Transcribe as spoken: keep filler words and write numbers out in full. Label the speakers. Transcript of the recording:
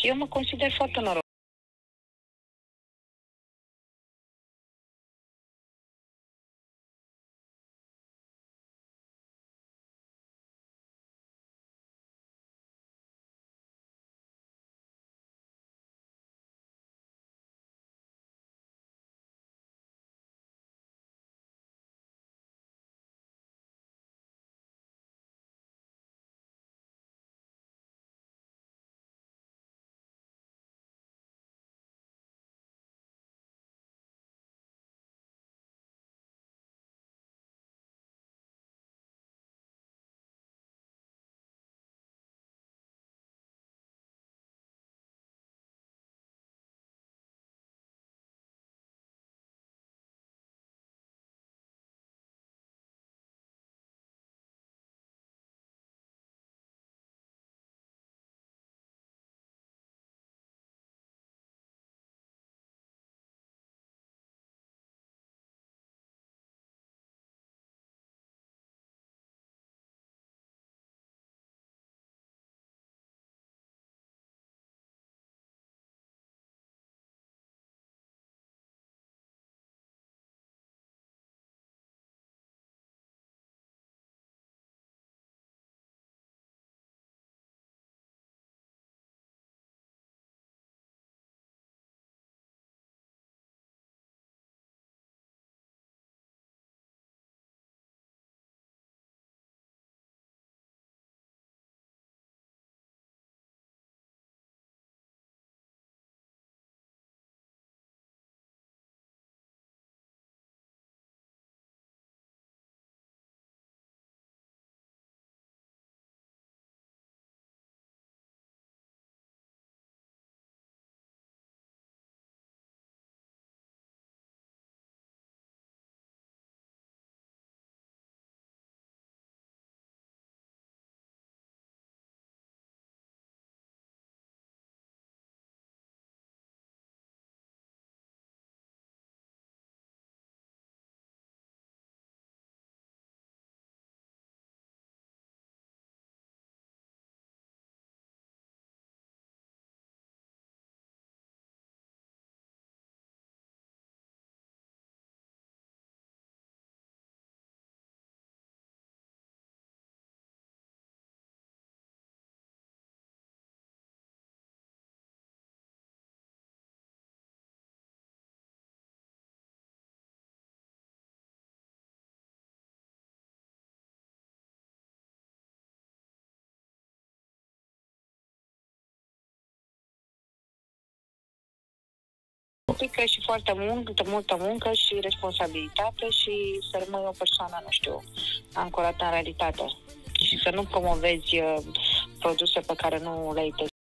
Speaker 1: Eu mă consider foarte norocată. Implică și foarte multă, multă muncă și responsabilitate și să rămâi o persoană, nu știu, ancorată în realitate. Și să nu promovezi uh, produse pe care nu le-ai testat.